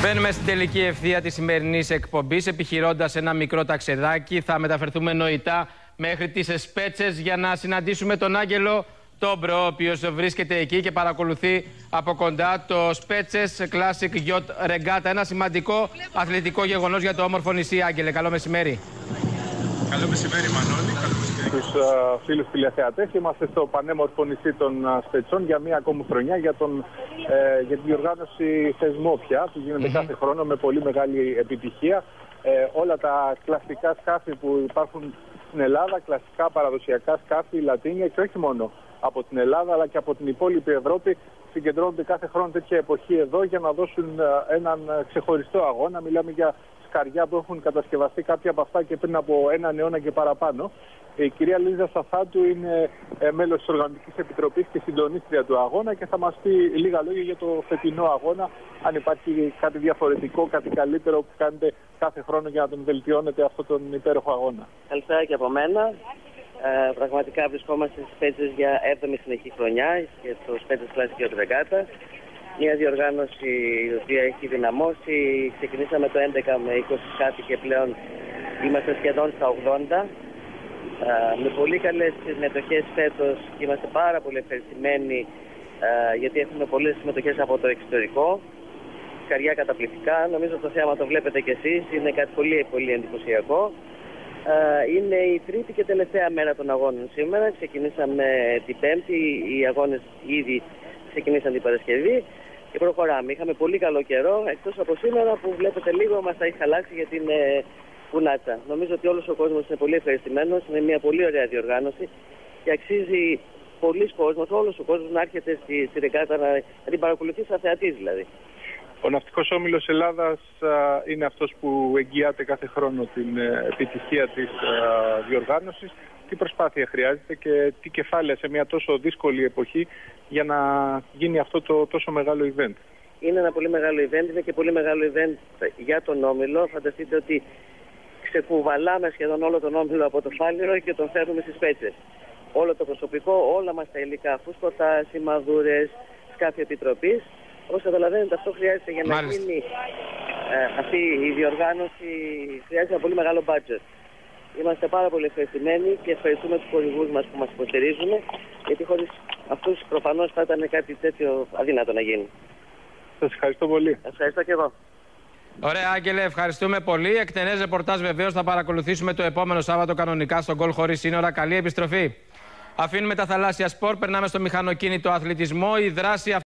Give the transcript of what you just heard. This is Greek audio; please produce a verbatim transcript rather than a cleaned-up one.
Μπαίνουμε στην τελική ευθεία της σημερινής εκπομπής, επιχειρώντας ένα μικρό ταξιδάκι. Θα μεταφερθούμε νοητά μέχρι τις Σπέτσες για να συναντήσουμε τον Άγγελο Τόμπρο, ο οποίος βρίσκεται εκεί και παρακολουθεί από κοντά το Σπέτσες Classic Yacht Regatta. Ένα σημαντικό αθλητικό γεγονός για το όμορφο νησί. Άγγελε, καλό μεσημέρι. Καλό μεσημέρι, Μανώλη. Καλό μεσημέρι στους uh, φίλους τηλεθεατές. Είμαστε στο πανέμορφο νησί των uh, Σπετσών για μία ακόμη χρονιά για, τον, ε, για την διοργάνωση θεσμό πια που γίνεται mm-hmm. κάθε χρόνο με πολύ μεγάλη επιτυχία. Ε, όλα τα κλασικά σκάφη που υπάρχουν στην Ελλάδα, κλασικά παραδοσιακά σκάφη, λατίνια και όχι μόνο από την Ελλάδα αλλά και από την υπόλοιπη Ευρώπη, συγκεντρώνονται κάθε χρόνο τέτοια εποχή εδώ για να δώσουν uh, έναν ξεχωριστό αγώνα. Μιλάμε για σκαριά που έχουν κατασκευαστεί κάποια από αυτά και πριν από έναν αιώνα και παραπάνω. Η κυρία Λίζα Σαφάτου είναι μέλος της Οργανωτικής Επιτροπής και συντονίστρια του αγώνα και θα μας πει λίγα λόγια για το φετινό αγώνα, αν υπάρχει κάτι διαφορετικό, κάτι καλύτερο που κάνετε κάθε χρόνο για να τον βελτιώνετε αυτόν τον υπέροχο αγώνα. Καλησπέρα και από μένα. Ε, πραγματικά βρισκόμαστε στις Σπέτσες για έβδομη συνεχή χρονιά και το Σπέτσες Classic Yacht Regatta. Μια διοργάνωση η οποία έχει δυναμώσει. Ξεκινήσαμε το έντεκα με είκοσι σκάφη και πλέον είμαστε σχεδόν στα ογδόντα. Ε, με πολύ καλές συμμετοχές φέτος και είμαστε πάρα πολύ ευχαριστημένοι ε, γιατί έχουμε πολλές συμμετοχές από το εξωτερικό. Σκαριά καταπληκτικά. Νομίζω το θέαμα το βλέπετε κι εσείς. Είναι κάτι πολύ, πολύ εντυπωσιακό. Ε, είναι η τρίτη και τελευταία μέρα των αγώνων σήμερα. Ξεκινήσαμε την Πέμπτη. Οι αγώνες ήδη ξεκινήσαν την Παρασκευή και προχωράμε. Είχαμε πολύ καλό καιρό, εκτός από σήμερα που βλέπετε λίγο μας θα έχει χαλάσει γιατί είναι κουνάτσα. Νομίζω ότι όλος ο κόσμος είναι πολύ ευχαριστημένος, είναι μια πολύ ωραία διοργάνωση και αξίζει πολλής κόσμος, όλος ο κόσμος να έρχεται στη, στη ρεγκάτα να, να την παρακολουθεί σαν θεατής δηλαδή. Ο Ναυτικός Όμιλος Ελλάδας α, είναι αυτός που εγγυάται κάθε χρόνο την ε, επιτυχία της α, διοργάνωσης. Τι προσπάθεια χρειάζεται και τι κεφάλαια σε μια τόσο δύσκολη εποχή για να γίνει αυτό το τόσο μεγάλο event? Είναι ένα πολύ μεγάλο event, είναι και πολύ μεγάλο event για τον Όμιλο. Φανταστείτε ότι ξεκουβαλάμε σχεδόν όλο τον Όμιλο από το Φάληρο και τον φέρνουμε στις Σπέτσες. Όλο το προσωπικό, όλα μας τα υλικά, φούσκωτα, σημαδούρες, σκάφη επιτροπής. Όπως καταλαβαίνετε, αυτό χρειάζεται για να Μάλιστα. γίνει ε, αυτή η διοργάνωση, χρειάζεται ένα πολύ μεγάλο budget. Είμαστε πάρα πολύ ευχαριστημένοι και ευχαριστούμε τους χορηγούς μας που μας υποστηρίζουν, γιατί χωρίς αυτούς προφανώς θα ήταν κάτι τέτοιο αδύνατο να γίνει. Σας ευχαριστώ πολύ. Σας ευχαριστώ και εγώ. Ωραία, Άγγελε, ευχαριστούμε πολύ. Εκτενές ρεπορτάζ βεβαίως θα παρακολουθήσουμε το επόμενο Σάββατο κανονικά στον Γκολ Χωρίς Σύνορα. Καλή επιστροφή. Αφήνουμε τα θαλάσσια σπορ, περνάμε στο μηχανοκίνητο αθλητισμό. Η δράση